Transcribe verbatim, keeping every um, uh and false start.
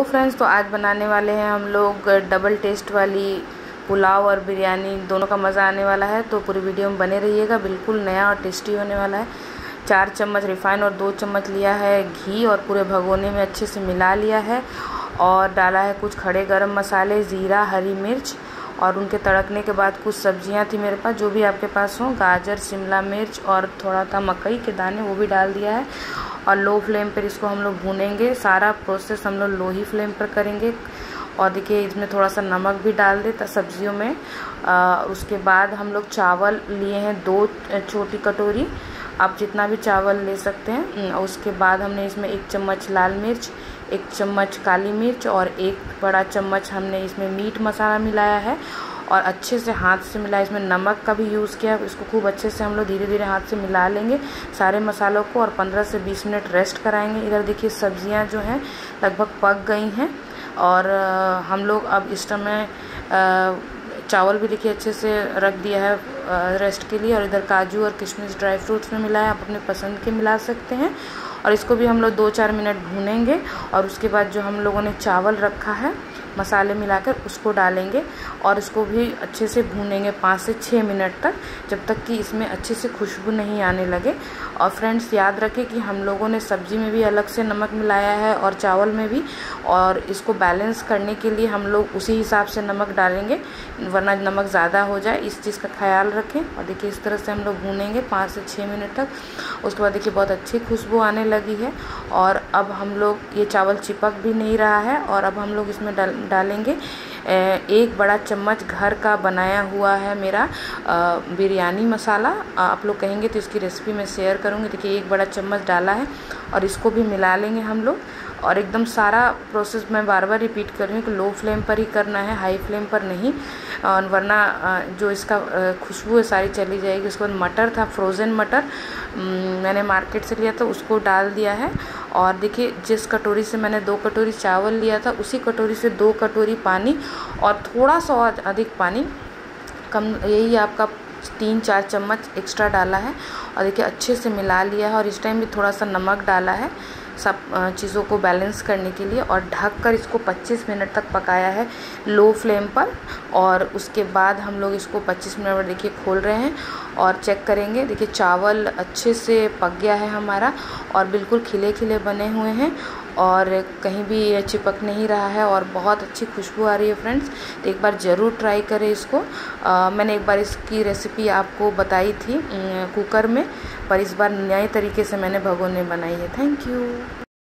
Friends, तो आज बनाने वाले हैं हम लोग डबल टेस्ट वाली पुलाव और बिरयानी, दोनों का मज़ा आने वाला है। तो पूरी वीडियो में बने रहिएगा, बिल्कुल नया और टेस्टी होने वाला है। चार चम्मच रिफाइन और दो चम्मच लिया है घी और पूरे भगोने में अच्छे से मिला लिया है और डाला है कुछ खड़े गरम मसाले, ज़ीरा, हरी मिर्च और उनके तड़कने के बाद कुछ सब्जियां थी मेरे पास, जो भी आपके पास हो, गाजर, शिमला मिर्च और थोड़ा था मकई के दाने, वो भी डाल दिया है। और लो फ्लेम पर इसको हम लोग भूनेंगे। सारा प्रोसेस हम लोग लो ही फ्लेम पर करेंगे। और देखिए इसमें थोड़ा सा नमक भी डाल देता सब्जियों में। आ, उसके बाद हम लोग चावल लिए हैं दो छोटी कटोरी, आप जितना भी चावल ले सकते हैं। उसके बाद हमने इसमें एक चम्मच लाल मिर्च, एक चम्मच काली मिर्च और एक बड़ा चम्मच हमने इसमें मीट मसाला मिलाया है और अच्छे से हाथ से मिलाया। इसमें नमक का भी यूज़ किया। इसको खूब अच्छे से हम लोग धीरे धीरे हाथ से मिला लेंगे सारे मसालों को और पंद्रह से बीस मिनट रेस्ट कराएंगे। इधर देखिए सब्जियां जो हैं लगभग पक गई हैं और हम लोग अब इस समय चावल भी देखिए अच्छे से रख दिया है रेस्ट के लिए। और इधर काजू और किशमिश ड्राई फ्रूट्स में मिलाया, आप अपने पसंद के मिला सकते हैं। और इसको भी हम लोग दो चार मिनट भूनेंगे और उसके बाद जो हम लोगों ने चावल रखा है मसाले मिलाकर उसको डालेंगे और इसको भी अच्छे से भूनेंगे पाँच से छः मिनट तक, जब तक कि इसमें अच्छे से खुशबू नहीं आने लगे। और फ्रेंड्स याद रखें कि हम लोगों ने सब्जी में भी अलग से नमक मिलाया है और चावल में भी, और इसको बैलेंस करने के लिए हम लोग उसी हिसाब से नमक डालेंगे, वरना नमक ज़्यादा हो जाए, इस चीज़ का ख्याल रखें। और देखिए इस तरह से हम लोग भूनेंगे पाँच से छः मिनट तक। उसके बाद देखिए बहुत अच्छी खुशबू आने लगी है और अब हम लोग ये चावल चिपक भी नहीं रहा है। और अब हम लोग इसमें डाल डालेंगे एक बड़ा चम्मच घर का बनाया हुआ है मेरा बिरयानी मसाला। आप लोग कहेंगे तो इसकी रेसिपी मैं शेयर करूँगी। देखिए एक बड़ा चम्मच डाला है और इसको भी मिला लेंगे हम लोग। और एकदम सारा प्रोसेस मैं बार बार रिपीट कर रही हूँ कि लो फ्लेम पर ही करना है, हाई फ्लेम पर नहीं, और वरना जो इसका खुशबू है सारी चली जाएगी। उसके बाद मटर था, फ्रोज़न मटर मैंने मार्केट से लिया था, उसको डाल दिया है। और देखिए जिस कटोरी से मैंने दो कटोरी चावल लिया था उसी कटोरी से दो कटोरी पानी और थोड़ा सा और अधिक पानी, कम यही आपका तीन चार चम्मच एक्स्ट्रा डाला है। और देखिए अच्छे से मिला लिया है और इस टाइम भी थोड़ा सा नमक डाला है सब चीज़ों को बैलेंस करने के लिए। और ढककर इसको पच्चीस मिनट तक पकाया है लो फ्लेम पर। और उसके बाद हम लोग इसको पच्चीस मिनट पर देखिए खोल रहे हैं और चेक करेंगे। देखिए चावल अच्छे से पक गया है हमारा और बिल्कुल खिले खिले बने हुए हैं और कहीं भी चिपक नहीं रहा है और बहुत अच्छी खुशबू आ रही है फ्रेंड्स। तो एक बार ज़रूर ट्राई करें इसको। आ, मैंने एक बार इसकी रेसिपी आपको बताई थी कुकर में, पर इस बार नए तरीके से मैंने भगोने बनाई है। Thank you.